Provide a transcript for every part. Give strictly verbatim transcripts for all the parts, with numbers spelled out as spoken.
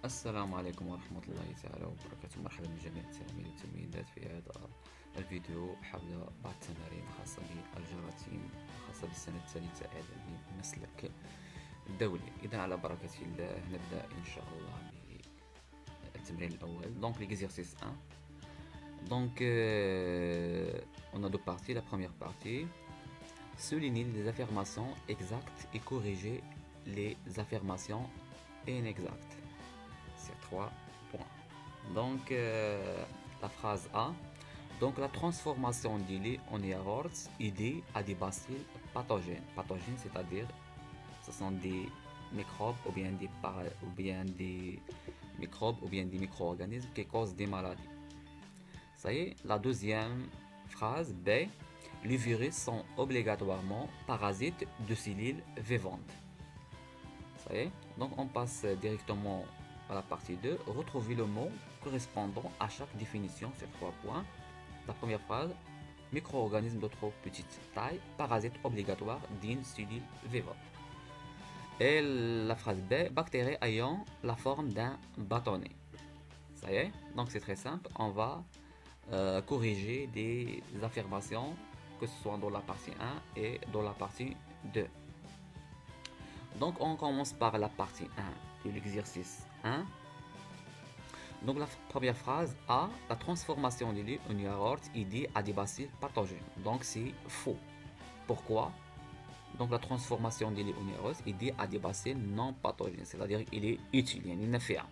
السلام عليكم ورحمة الله تعالى وبركاته. مرحبا بجميع التلاميذ والتلميذات في هذا الفيديو حول بعض التمارين الخاصة بالجراثيم الخاصة بالسنة الثالثة إعدادي مسلك الدولي. إذا على بركة الله نبدأ إن شاء الله بالتمرين الأول. Donc l'exercice un. Donc euh, on a deux parties. La première partie, souligner les affirmations exactes et corriger les affirmations inexactes. C'est trois points. Donc euh, la phrase A. Donc la transformation du lait en yaourt aide à des bacilles pathogènes. Pathogènes, c'est-à-dire ce sont des microbes ou bien des para ou bien des microbes ou bien des micro-organismes qui causent des maladies. Ça y est, la deuxième phrase B. Les virus sont obligatoirement parasites de cellules vivantes. Ça y est, donc on passe directement à la partie deux. Retrouvez le mot correspondant à chaque définition, c'est trois points. La première phrase, micro-organisme de trop petite taille, parasite obligatoire d'une cellule vivante. Et la phrase B, bactéries ayant la forme d'un bâtonnet. Ça y est, donc c'est très simple, on va euh, corriger des affirmations, que ce soit dans la partie un et dans la partie deux. Donc on commence par la partie un de l'exercice un. Donc la première phrase A, la transformation du lait en yaourt aide à des bacilles pathogènes. Donc c'est faux. Pourquoi? Donc la transformation du lait en yaourt aide à des bacilles non pathogènes, c'est-à-dire il est utile, il n'est fait.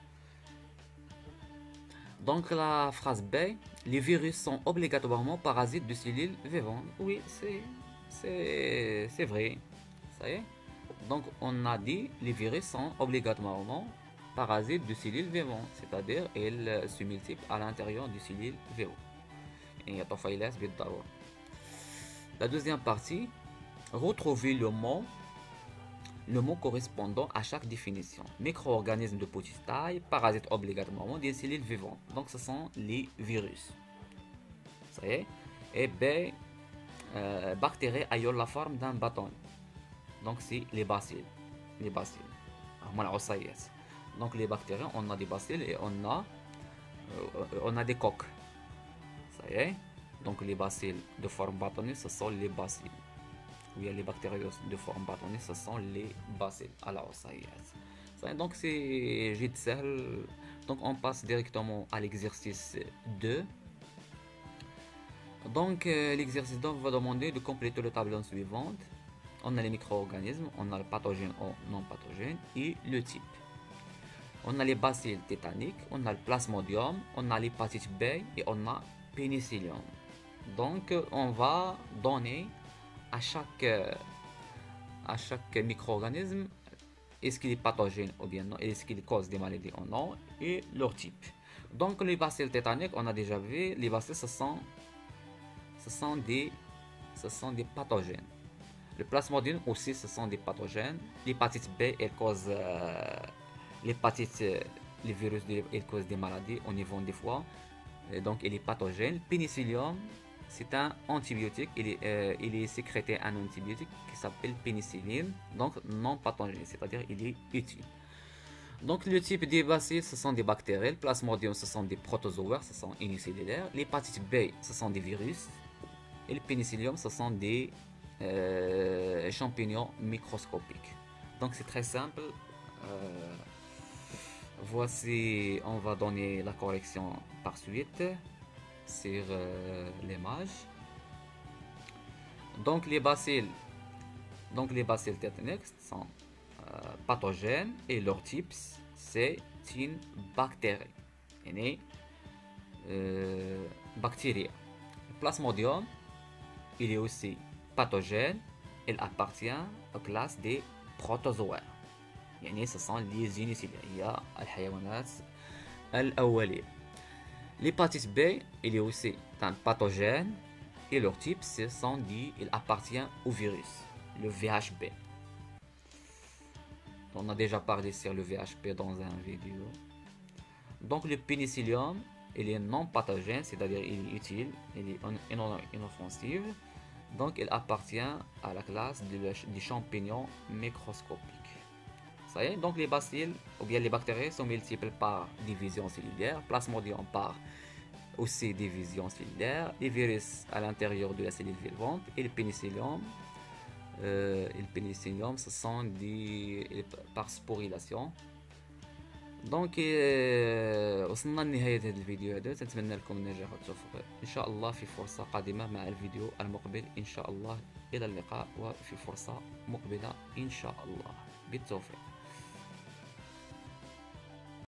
Donc la phrase B, les virus sont obligatoirement parasites de cellules vivantes. Oui, c'est c'est vrai. Ça y est. Donc on a dit les virus sont obligatoirement parasites de cellules vivantes, c'est-à-dire ils se multiplient à l'intérieur des cellules vivantes. La deuxième partie, retrouver le mot le mot correspondant à chaque définition. Micro-organismes de petite taille, parasites obligatoirement des cellules vivantes. Donc ce sont les virus. Ça y est. Et B, euh, bactéries ayant la forme d'un bâton. Donc c'est les bacilles. Les bacilles. Donc les bactéries, on a des bacilles et on a, euh, on a des coques. Ça y est. Donc les bacilles de forme bâtonnée, ce sont les bacilles. Oui, les bactéries de forme bâtonnée, ce sont les bacilles. Alors ça y est. Ça y est. Donc c'est vite simple. Donc on passe directement à l'exercice deux. Donc euh, l'exercice deux va demander de compléter le tableau suivant. On a les micro-organismes, on a le pathogène ou non pathogène et le type. On a les bacilles tétaniques, on a le plasmodium, on a l'hépatite B et on a pénicillium. Donc on va donner à chaque, à chaque micro-organisme est-ce qu'il est pathogène ou bien non, est-ce qu'il cause des maladies ou non, et leur type. Donc les bacilles tétaniques, on a déjà vu, les bacilles ce sont, ce sont, des, ce sont des pathogènes. Le plasmodium aussi, ce sont des pathogènes. L'hépatite B, elle cause euh, l'hépatite, les virus, elle cause des maladies au niveau des foies. Et donc, il est pathogène. Pénicillium, c'est un antibiotique. Il est, euh, il est sécrété un antibiotique qui s'appelle pénicilline. Donc, non pathogène, c'est-à-dire il est utile. Donc, le type des bacilles, ce sont des bactéries. Le plasmodium, ce sont des protozoaires, ce sont unicellulaires. L'hépatite B, ce sont des virus. Et le pénicillium, ce sont des Euh, champignons microscopiques. Donc c'est très simple. Euh, voici, on va donner la correction par suite sur euh, l'image. Donc les bacilles, donc les bacilles tétaniques sont euh, pathogènes et leur type c'est une bactérie. Yani, euh, bactérie. Le plasmodium, il est aussi pathogène, il appartient aux classes des protozoaires. يعني ce sont les unicellulaires. Il y a الحيوانات الأولية. L'hépatite B, il est aussi un pathogène et leur type, ce sont dit, il appartient au virus, le V H B. On a déjà parlé sur le V H B dans un vidéo. Donc le pénicillium, il est non pathogène, c'est-à-dire il est utile, il est inoffensif. Donc il appartient à la classe des champignons microscopiques. صحيح. دونك لي باسيل ou bien les bactéries sont multiples par division cellulaire, plasmodium par aussi division cellulaire, les virus à l'intérieur de la cellule vivante et le pénicillium. Euh, le pénicillium, ce sont des par sporulation. دونك وصلنا لنهاية هذا الفيديو هذا، نتمنى لكم النجاح والتوفيق إن شاء الله في فرصة قادمة مع الفيديو المقبل إن شاء الله. إلى اللقاء وفي فرصة مقبلة إن شاء الله، بالتوفيق.